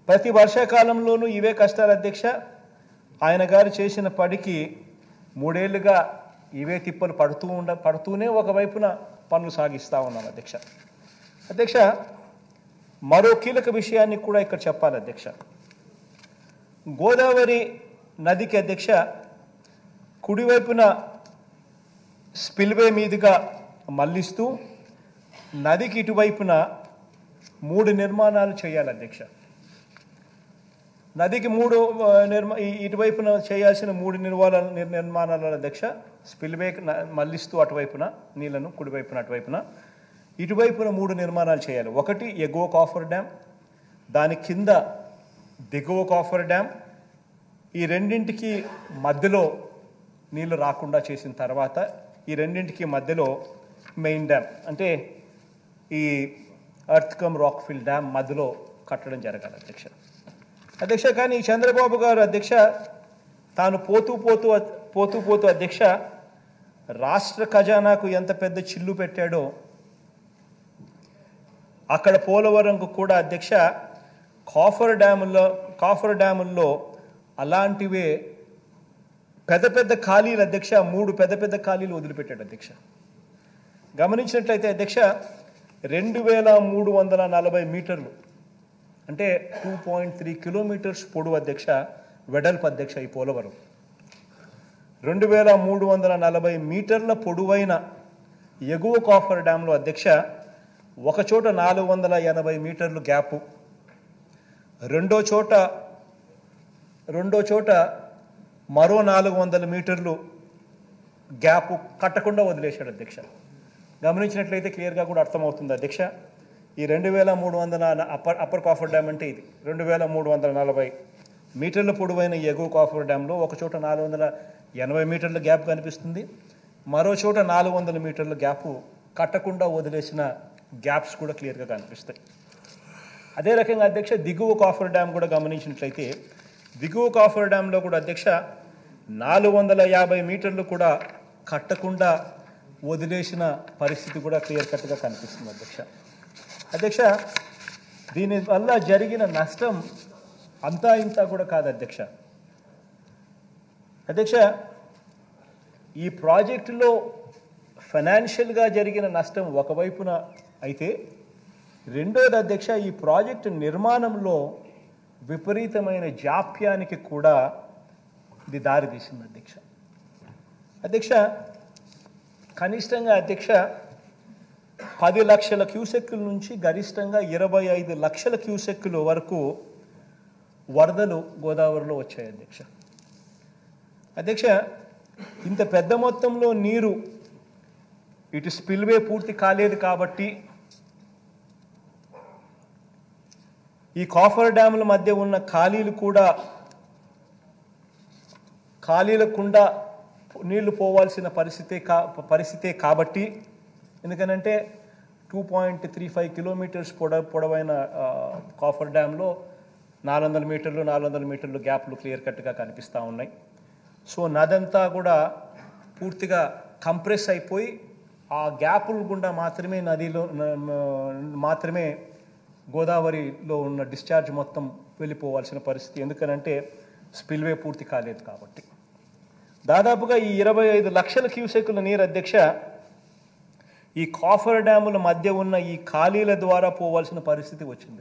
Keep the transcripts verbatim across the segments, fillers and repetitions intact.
ప్రతి వర్షాకాలంలోనూ ఇవే కష్టాలు అధ్యక్ష. ఆయన గారు చేసిన పడికి మూడేళ్లుగా ఇవే తిప్పలు పడుతూ ఉండ పడుతూనే ఒకవైపున పనులు సాగిస్తూ ఉన్నాం అధ్యక్ష. అధ్యక్ష, మరో కీలక విషయాన్ని కూడా ఇక్కడ చెప్పాలి అధ్యక్ష. గోదావరి నదికి అధ్యక్ష కుడివైపున స్పిల్వే మీదుగా మళ్లిస్తూ నదికి ఇటువైపున మూడు నిర్మాణాలు చేయాలి అధ్యక్ష. నదికి మూడు నిర్మా ఇటువైపున చేయాల్సిన మూడు నిర్మాణ నిర్మాణాల అధ్యక్ష స్పిల్వే మళ్లిస్తూ అటువైపున నీళ్లను కుడివైపున అటువైపున ఇటువైపున మూడు నిర్మాణాలు చేయాలి. ఒకటి ఎగువ కాఫర్ డ్యామ్, దాని కింద దిగువ కాఫర్ డ్యామ్. ఈ రెండింటికి మధ్యలో నీళ్లు రాకుండా చేసిన తర్వాత ఈ రెండింటికి మధ్యలో మెయిన్ డ్యామ్ అంటే ఈ earth cum rock fill dam మధ్యలో కట్టడం జరగాలి అధ్యక్ష. అధ్యక్ష, కానీ చంద్రబాబు గారు అధ్యక్ష తాను పోతూ పోతూ పోతూ పోతూ అధ్యక్ష రాష్ట్ర ఖజానాకు ఎంత పెద్ద చిల్లు పెట్టాడో అక్కడ పోలవరంకు కూడా అధ్యక్ష కాఫర్ డ్యాముల్లో కాఫర్ డ్యాముల్లో అలాంటివే పెద్ద పెద్ద ఖాళీలు అధ్యక్ష మూడు పెద్ద పెద్ద ఖాళీలు వదిలిపెట్టాడు అధ్యక్ష. గమనించినట్లయితే అధ్యక్ష రెండు వేల మూడు వందల నలభై మీటర్లు అంటే టూ పాయింట్ త్రీ కిలోమీటర్స్ పొడవు అధ్యక్ష వెడల్పు అధ్యక్ష ఈ పోలవరం. రెండు వేల మూడు వందల నలభై మీటర్ల పొడవైన ఎగువ కాఫర్ డ్యాంలో అధ్యక్ష ఒక చోట నాలుగు వందల ఎనభై మీటర్లు గ్యాపు, రెండో చోట రెండో చోట మరో నాలుగు వందల మీటర్లు గ్యాపు కట్టకుండా వదిలేశాడు అధ్యక్ష. గమనించినట్లయితే క్లియర్గా కూడా అర్థమవుతుంది అధ్యక్ష. ఈ రెండు వేల మూడు వందల అప్పర్ అప్పర్ కాఫర్ డ్యామ్ అంటే ఇది రెండు వేల మూడు వందల నలభై మీటర్ల పొడవైన ఎగువ కాఫర్ డ్యాంలో ఒక చోట నాలుగు వందల ఎనభై మీటర్ల గ్యాప్ కనిపిస్తుంది, మరో చోట నాలుగు వందల మీటర్ల గ్యాపు కట్టకుండా వదిలేసిన గ్యాప్స్ కూడా క్లియర్గా కనిపిస్తాయి. అదే రకంగా అధ్యక్ష దిగువ కాఫర్ డ్యామ్ కూడా గమనించినట్లయితే దిగువ కాఫర్ డ్యాంలో కూడా అధ్యక్ష నాలుగు వందల యాభై మీటర్లు కూడా కట్టకుండా వదిలేసిన పరిస్థితి కూడా క్లియర్ కట్గా కనిపిస్తుంది అధ్యక్ష. అధ్యక్ష, దీనివల్ల జరిగిన నష్టం అంతా ఇంతా కూడా కాదు అధ్యక్ష. అధ్యక్ష, ఈ ప్రాజెక్టులో ఫైనాన్షియల్గా జరిగిన నష్టం ఒకవైపున అయితే, రెండోది అధ్యక్ష ఈ ప్రాజెక్టు నిర్మాణంలో విపరీతమైన జాప్యానికి కూడా ఇది దారితీసింది అధ్యక్ష. అధ్యక్ష, కనిష్టంగా అధ్యక్ష పది లక్షల క్యూసెక్కుల నుంచి గరిష్టంగా ఇరవై ఐదు లక్షల క్యూసెక్కుల వరకు వరదలు గోదావరిలో వచ్చాయి అధ్యక్ష. అధ్యక్ష, ఇంత పెద్ద మొత్తంలో నీరు ఇటు స్పిల్వే పూర్తి కాలేదు కాబట్టి ఈ కాఫర్ డ్యాముల మధ్య ఉన్న ఖాళీలు కూడా ఖాళీలకుండా నీళ్లు పోవాల్సిన పరిస్థితే కా పరిస్థితే కాబట్టి ఎందుకనంటే two point three five kilometres పొడ పొడవైన కాఫర్ డ్యాంలో నాలుగు వందల మీటర్లు నాలుగు వందల మీటర్లు గ్యాప్లు క్లియర్ కట్గా కనిపిస్తూ ఉన్నాయి. సో నదంతా కూడా పూర్తిగా కంప్రెస్ అయిపోయి ఆ గ్యాపుల గుండా మాత్రమే నదిలో మాత్రమే గోదావరిలో ఉన్న డిశ్చార్జ్ మొత్తం వెళ్ళిపోవాల్సిన పరిస్థితి, ఎందుకనంటే స్పిల్వే పూర్తి కాలేదు కాబట్టి. దాదాపుగా ఈ ఇరవై ఐదు లక్షల క్యూసెక్కుల నీరు అధ్యక్ష ఈ కాఫర్ డ్యాముల మధ్య ఉన్న ఈ ఖాళీల ద్వారా పోవాల్సిన పరిస్థితి వచ్చింది.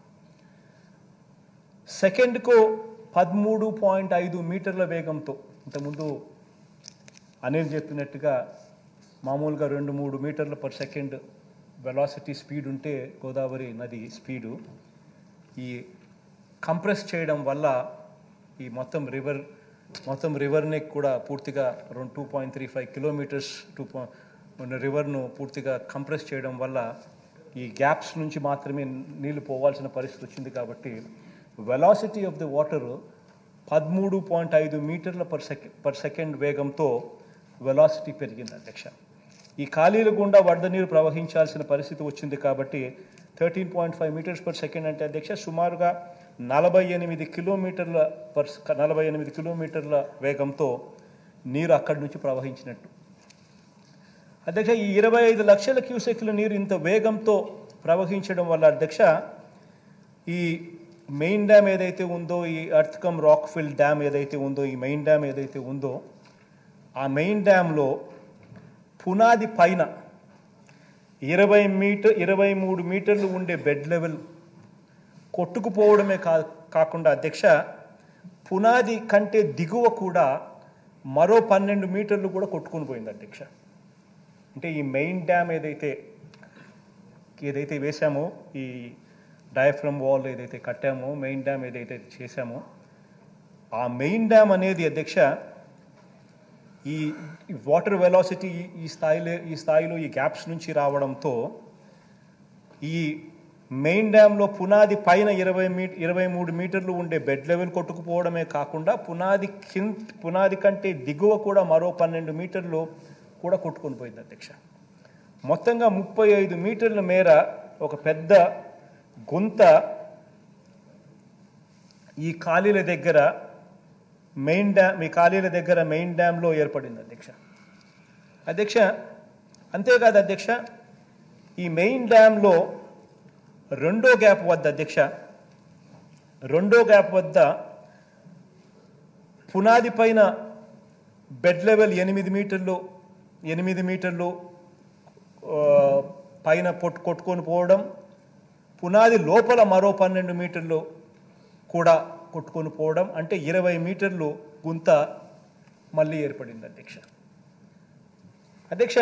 సెకండ్కు పదమూడు పాయింట్ ఐదు మీటర్ల వేగంతో, ఇంతకుముందు అనిల్ చెప్పినట్టుగా మామూలుగా రెండు మూడు మీటర్ల పర్ సెకండ్ వెలాసిటీ స్పీడ్ ఉంటే గోదావరి నది స్పీడు ఈ కంప్రెస్ చేయడం వల్ల ఈ మొత్తం రివర్ మొత్తం రివర్ని కూడా పూర్తిగా రెండు two point three five kilometres to రివర్ను పూర్తిగా కంప్రెస్ చేయడం వల్ల ఈ గ్యాప్స్ నుంచి మాత్రమే నీళ్లు పోవాల్సిన పరిస్థితి వచ్చింది. కాబట్టి వెలాసిటీ ఆఫ్ ది వాటర్ పదమూడు పాయింట్ ఐదు మీటర్ల పర్ సెకండ్ పర్ సెకండ్ వేగంతో వెలాసిటీ పెరిగింది అధ్యక్ష. ఈ ఖాళీల గుండా వరద నీరు ప్రవహించాల్సిన పరిస్థితి వచ్చింది కాబట్టి thirteen point five metres per second అంటే అధ్యక్ష సుమారుగా నలభై ఎనిమిది కిలోమీటర్ల పర్ నలభై ఎనిమిది కిలోమీటర్ల వేగంతో నీరు అక్కడి నుంచి ప్రవహించినట్టు. అధ్యక్ష, ఈ ఇరవై ఐదు లక్షల క్యూసెక్ల నీరు ఇంత వేగంతో ప్రవహించడం వల్ల అధ్యక్ష ఈ మెయిన్ డ్యామ్ ఏదైతే ఉందో, ఈ ఎర్త్కమ్ రాక్ఫిల్ డ్యామ్ ఏదైతే ఉందో, ఈ మెయిన్ డ్యామ్ ఏదైతే ఉందో, ఆ మెయిన్ డ్యామ్లో పునాది పైన ఇరవై మీటర్ ఇరవై మూడు మీటర్లు ఉండే బెడ్ లెవెల్ కొట్టుకుపోవడమే కా కాకుండా అధ్యక్ష, పునాది కంటే దిగువ కూడా మరో పన్నెండు మీటర్లు కూడా కొట్టుకొని పోయింది అధ్యక్ష. అంటే ఈ మెయిన్ డ్యామ్ ఏదైతే ఏదైతే వేసామో, ఈ డయాఫ్రమ్ వాల్ ఏదైతే కట్టామో, మెయిన్ డ్యామ్ ఏదైతే చేశామో, ఆ మెయిన్ డ్యామ్ అనేది అధ్యక్ష ఈ వాటర్ వెలాసిటీ ఈ స్థాయిలో ఈ స్థాయిలో ఈ గ్యాప్స్ నుంచి రావడంతో ఈ మెయిన్ డ్యామ్లో పునాది పైన ఇరవై మీ ఇరవై మూడు మీటర్లు ఉండే బెడ్ లెవెల్ కొట్టుకుపోవడమే కాకుండా పునాది కింద పునాది కంటే దిగువ కూడా మరో పన్నెండు మీటర్లు కూడా కొట్టుకొని పోయింది అధ్యక్ష. మొత్తంగా ముప్పై ఐదు మీటర్ల మేర ఒక పెద్ద గుంత ఈ ఖాళీల దగ్గర మెయిన్ డ్యామ్ ఈ ఖాళీల దగ్గర మెయిన్ డ్యామ్లో ఏర్పడింది అధ్యక్ష. అధ్యక్ష అంతేకాదు అధ్యక్ష, ఈ మెయిన్ డ్యామ్లో రెండో గ్యాప్ వద్ద అధ్యక్ష రెండో గ్యాప్ వద్ద పునాది పైన బెడ్ లెవెల్ ఎనిమిది మీటర్లు ఎనిమిది మీటర్లు పైన పొట్టు కొట్టుకొని పోవడం, పునాది లోపల మరో పన్నెండు మీటర్లు కూడా కొట్టుకొని పోవడం, అంటే ఇరవై మీటర్లు గుంత మళ్ళీ ఏర్పడింది అధ్యక్ష. అధ్యక్ష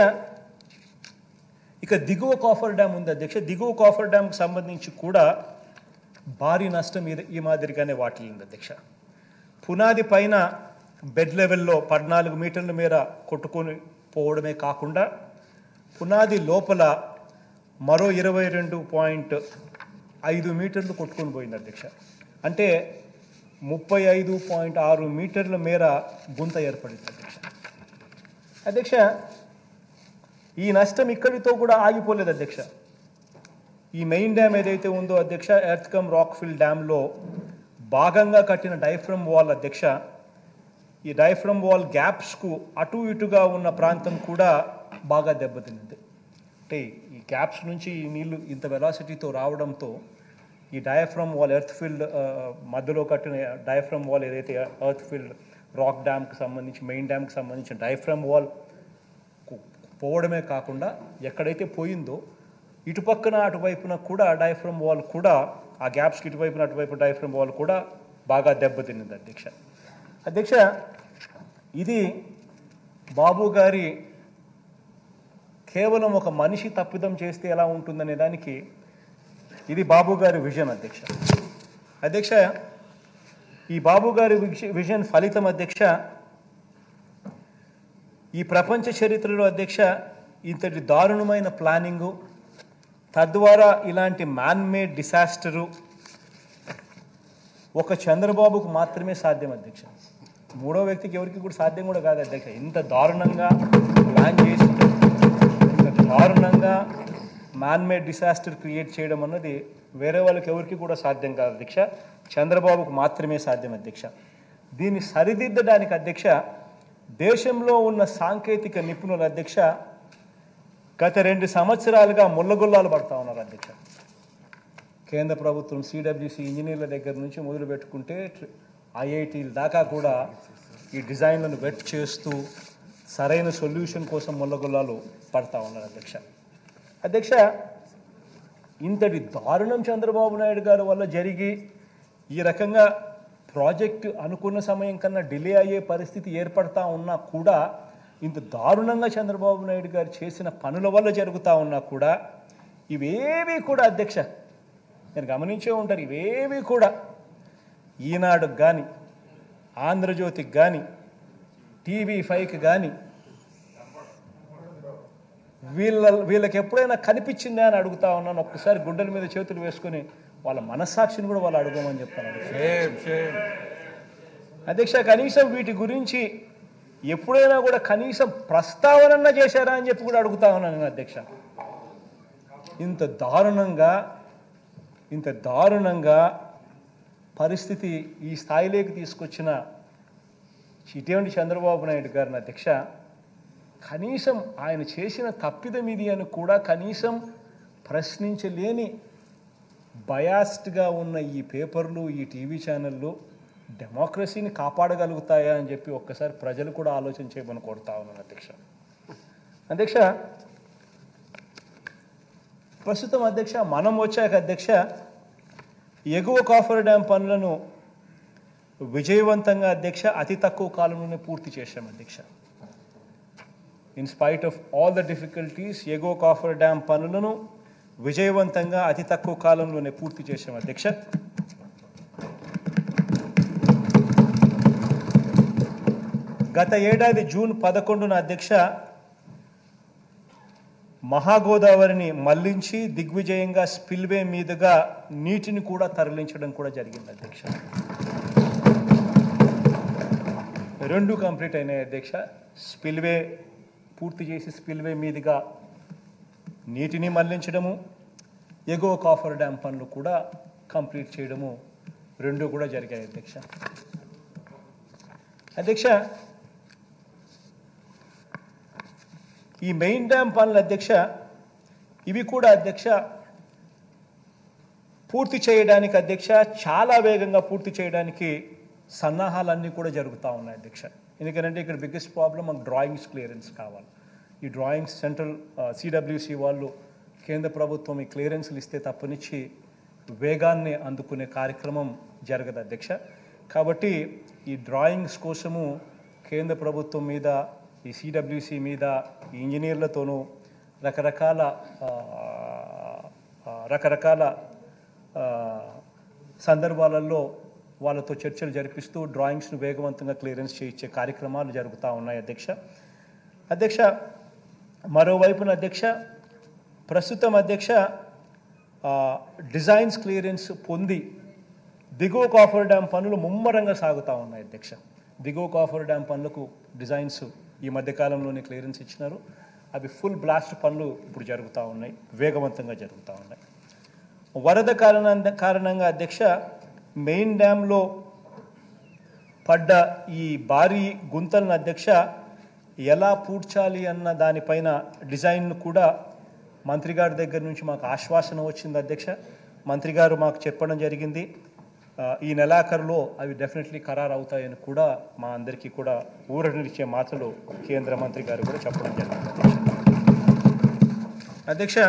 ఇక దిగువ కాఫర్ డ్యామ్ ఉంది అధ్యక్ష. దిగువ కాఫర్ డ్యామ్కి సంబంధించి కూడా భారీ నష్టం ఈ మాదిరిగానే వాటిల్లింది అధ్యక్ష. పునాది పైన బెడ్ లెవెల్లో పద్నాలుగు మీటర్ల మేర కొట్టుకొని పోవడమే కాకుండా పునాది లోపల మరో ఇరవై రెండు పాయింట్ ఐదు మీటర్లు కొట్టుకొని పోయింది అధ్యక్ష. అంటే ముప్పై ఐదు పాయింట్ ఆరు మీటర్ల మేర గుంత ఏర్పడింది అధ్యక్ష. అధ్యక్ష ఈ నష్టం ఇక్కడితో కూడా ఆగిపోలేదు అధ్యక్ష. ఈ మెయిన్ డ్యామ్ ఏదైతే ఉందో అధ్యక్ష, ఎర్త్కమ్ రాక్ఫిల్ డ్యామ్లో భాగంగా కట్టిన డయాఫ్రమ్ వాల్ అధ్యక్ష, ఈ డయాఫ్రమ్ వాల్ గ్యాప్స్కు అటు ఇటుగా ఉన్న ప్రాంతం కూడా బాగా దెబ్బతింది. అంటే ఈ గ్యాప్స్ నుంచి ఈ నీళ్లు ఇంత వెలాసిటీతో రావడంతో ఈ డయాఫ్రమ్ వాల్ ఎర్త్ ఫిల్డ్ మధ్యలో కట్టిన డయాఫ్రమ్ వాల్ ఏదైతే ఎర్త్ ఫిల్డ్ రాక్ డ్యామ్కి సంబంధించి మెయిన్ డ్యామ్కి సంబంధించిన డయాఫ్రమ్ వాల్ పోవడమే కాకుండా ఎక్కడైతే పోయిందో ఇటుపక్కన అటువైపున కూడా డయాఫ్రమ్ వాల్ కూడా ఆ గ్యాప్స్కి ఇటువైపున అటువైపు డయాఫ్రమ్ వాల్ కూడా బాగా దెబ్బతిన్నది అధ్యక్ష. అధ్యక్ష ఇది బాబు గారి కేవలం ఒక మనిషి తప్పిదం చేస్తే ఎలా ఉంటుందనే దానికి ఇది బాబు గారి విజన్ అధ్యక్ష. అధ్యక్ష ఈ బాబు గారి విజన్ ఫలితం అధ్యక్ష ఈ ప్రపంచ చరిత్రలో అధ్యక్ష ఇంతటి దారుణమైన ప్లానింగు, తద్వారా ఇలాంటి మ్యాన్ మేడ్ డిసాస్టరు ఒక చంద్రబాబుకు మాత్రమే సాధ్యం అధ్యక్ష. మూడో వ్యక్తికి ఎవరికి కూడా సాధ్యం కూడా కాదు అధ్యక్ష. ఇంత దారుణంగా ప్లాన్ చేసి ఇంత దారుణంగా మ్యాన్ మేడ్ డిసాస్టర్ క్రియేట్ చేయడం అన్నది వేరే వాళ్ళకి ఎవరికి కూడా సాధ్యం కాదు అధ్యక్ష, చంద్రబాబుకు మాత్రమే సాధ్యం అధ్యక్ష. దీన్ని సరిదిద్దడానికి అధ్యక్ష దేశంలో ఉన్న సాంకేతిక నిపుణుల అధ్యక్ష గత రెండు సంవత్సరాలుగా ముళ్ళగుల్లాలు పడతా ఉన్నారు అధ్యక్ష. కేంద్ర ప్రభుత్వం సిడబ్ల్యూసి ఇంజనీర్ల దగ్గర నుంచి మొదలు పెట్టుకుంటే ఐఐటీల దాకా కూడా ఈ డిజైన్లను వెట్ చేస్తూ సరైన సొల్యూషన్ కోసం ముళ్ళగుల్లాలు పడతా ఉన్నారు అధ్యక్ష. అధ్యక్ష ఇంతటి దారుణం చంద్రబాబు నాయుడు గారి వల్ల జరిగి ఈ రకంగా ప్రాజెక్టు అనుకున్న సమయం కన్నా డిలే అయ్యే పరిస్థితి ఏర్పడతా ఉన్నా కూడా, ఇంత దారుణంగా చంద్రబాబు నాయుడు గారు చేసిన పనుల వల్ల జరుగుతూ ఉన్నా కూడా ఇవేవి కూడా అధ్యక్ష మీరు గమనించే ఉంటారు, ఇవేవి కూడా ఈనాడుకు కానీ ఆంధ్రజ్యోతికి కానీ టీవీ ఫైవ్కి కానీ వీళ్ళ వీళ్ళకి ఎప్పుడైనా కనిపించిందా అని అడుగుతా ఉన్నాను. ఒక్కసారి గుండెల మీద చేతులు వేసుకొని వాళ్ళ మనస్సాక్షిని కూడా వాళ్ళు అడగమని చెప్తాను అధ్యక్ష. కనీసం వీటి గురించి ఎప్పుడైనా కూడా కనీసం ప్రస్తావన చేశారా అని చెప్పి కూడా అడుగుతా ఉన్నాను నేను అధ్యక్ష. ఇంత దారుణంగా ఇంత దారుణంగా పరిస్థితి ఈ స్థాయిలోకి తీసుకొచ్చిన ఇటువంటి చంద్రబాబు నాయుడు గారిని అధ్యక్ష కనీసం ఆయన చేసిన తప్పిదం ఇది అని కూడా కనీసం ప్రశ్నించలేని బయాస్డ్గా ఉన్న ఈ పేపర్లు, ఈ టీవీ ఛానళ్ళు డెమోక్రసీని కాపాడగలుగుతాయా అని చెప్పి ఒక్కసారి ప్రజలు కూడా ఆలోచన చేయమని కోరుతా ఉన్నాను అధ్యక్ష. అధ్యక్ష, ప్రస్తుతం అధ్యక్ష మనం వచ్చాక అధ్యక్ష ఎగువ కాఫర్ డ్యామ్ పనులను విజయవంతంగా అధ్యక్ష అతి తక్కువ కాలంలోనే పూర్తి చేశాం అధ్యక్ష. In spite of all the difficulties ఎగువ కాఫర్ డ్యామ్ పనులను విజయవంతంగా అతి తక్కువ కాలంలోనే పూర్తి చేశాం అధ్యక్ష. గత ఏడాది జూన్ పదకొండున అధ్యక్ష మహాగోదావరిని మళ్లించి దిగ్విజయంగా స్పిల్వే మీదుగా నీటిని కూడా తరలించడం కూడా జరిగింది అధ్యక్ష. రెండు కంప్లీట్ అయినాయి అధ్యక్ష. స్పిల్వే పూర్తి చేసి స్పిల్వే మీదుగా నీటిని మళ్లించడము, ఎగువ కాఫర్ డ్యామ్ పనులు కూడా కంప్లీట్ చేయడము రెండు కూడా జరిగాయి అధ్యక్ష. అధ్యక్ష, ఈ మెయిన్ డ్యామ్ పనులు అధ్యక్ష ఇవి కూడా అధ్యక్ష పూర్తి చేయడానికి అధ్యక్ష చాలా వేగంగా పూర్తి చేయడానికి సన్నాహాలన్నీ కూడా జరుగుతూ ఉన్నాయి అధ్యక్ష. ఎందుకంటే ఇక్కడ బిగ్గెస్ట్ ప్రాబ్లం మాకు డ్రాయింగ్స్ క్లియరెన్స్ కావాలి. ఈ డ్రాయింగ్స్ సెంట్రల్ సిడబ్ల్యూసి వాళ్ళు కేంద్ర ప్రభుత్వం ఈ క్లియరెన్స్లు ఇస్తే తప్పనిచ్చి వేగాన్ని అందుకునే కార్యక్రమం జరగదు అధ్యక్ష. కాబట్టి ఈ డ్రాయింగ్స్ కోసము కేంద్ర ప్రభుత్వం మీద, ఈ సిడబ్ల్యూసి మీద, ఈ ఇంజనీర్లతోనూ రకరకాల రకరకాల సందర్భాలలో వాళ్ళతో చర్చలు జరిపిస్తూ డ్రాయింగ్స్ను వేగవంతంగా క్లియరెన్స్ చేయించే కార్యక్రమాలు జరుగుతూ ఉన్నాయి అధ్యక్ష. అధ్యక్ష, మరోవైపున అధ్యక్ష ప్రస్తుతం అధ్యక్ష డిజైన్స్ క్లియరెన్స్ పొంది దిగువ కాఫర్ డ్యామ్ పనులు ముమ్మరంగా సాగుతూ ఉన్నాయి అధ్యక్ష. దిగువ కాఫర్ డ్యామ్ పనులకు డిజైన్స్ ఈ మధ్యకాలంలోనే క్లియరెన్స్ ఇచ్చినారు. అవి ఫుల్ బ్లాస్ట్ పనులు ఇప్పుడు జరుగుతూ ఉన్నాయి, వేగవంతంగా జరుగుతూ ఉన్నాయి. వరద కారణ కారణంగా అధ్యక్ష మెయిన్ డ్యాంలో పడ్డ ఈ భారీ గుంతలను అధ్యక్ష ఎలా పూడ్చాలి అన్న దానిపైన డిజైన్ను కూడా మంత్రి గారి దగ్గర నుంచి మాకు ఆశ్వాసన వచ్చింది అధ్యక్ష. మంత్రి గారు మాకు చెప్పడం జరిగింది, ఈ నెలాఖరులో అవి డెఫినెట్లీ ఖరారు అవుతాయని కూడా మా అందరికీ కూడా ఊరటనిచ్చే మాటలు కేంద్ర మంత్రి గారు కూడా చెప్పడం జరిగింది అధ్యక్ష.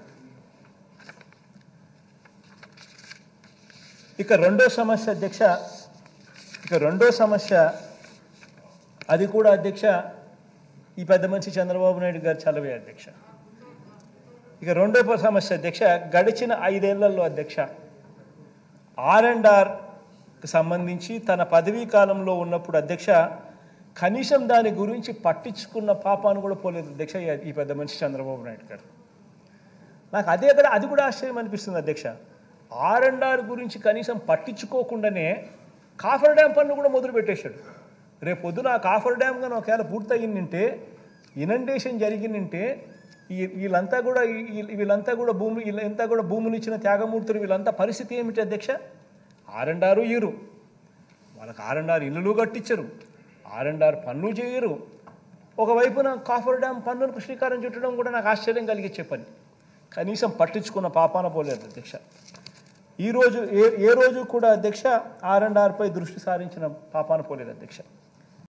ఇక రెండో సమస్య అధ్యక్ష ఇక రెండో సమస్య అది కూడా అధ్యక్ష ఈ పెద్ద మనిషి చంద్రబాబు నాయుడు గారు చలవే అధ్యక్ష. ఇక రెండో సమస్య అధ్యక్ష గడిచిన ఐదేళ్లలో అధ్యక్ష ఆర్ అండ్ ఆర్కి సంబంధించి తన పదవీ కాలంలో ఉన్నప్పుడు అధ్యక్ష కనీసం దాని గురించి పట్టించుకున్న పాపాను కూడా పోలేదు అధ్యక్ష ఈ పెద్ద మనిషి చంద్రబాబు నాయుడు గారు. నాకు అదే కదా అది కూడా ఆశ్చర్యం అనిపిస్తుంది అధ్యక్ష. ఆర్ అండ్ ఆర్ గురించి కనీసం పట్టించుకోకుండానే కాఫర్ డ్యామ్ పనులు కూడా మొదలు పెట్టేశాడు. రేపు పొద్దున ఆ కాఫర్ డ్యామ్ కానీ ఒకవేళ పూర్తయిందంటే, ఇనండేషన్ జరిగిందంటే ఈ వీళ్ళంతా కూడా వీళ్ళంతా కూడా భూమి వీళ్ళంతా కూడా భూములు ఇచ్చిన త్యాగమూర్తులు వీళ్ళంతా పరిస్థితి ఏమిటి అధ్యక్ష? ఆర్ అండ్ ఆరు ఇయ్యరు, వాళ్ళకి ఆర్ అండ్ ఆర్ ఇల్లులు కట్టించరు, ఆర్ అండ్ ఆర్ పనులు చేయరు. ఒకవైపున కాఫర్ డ్యామ్ పన్నులకు శ్రీకారం చుట్టడం కూడా నాకు ఆశ్చర్యం కలిగించే పని. కనీసం పట్టించుకున్న పాపాన పోలేదు అధ్యక్ష. ఈరోజు ఏ ఏ రోజు కూడా అధ్యక్ష ఆర్ అండ్ ఆర్పై దృష్టి సారించిన పాపాన పోలేదు అధ్యక్ష.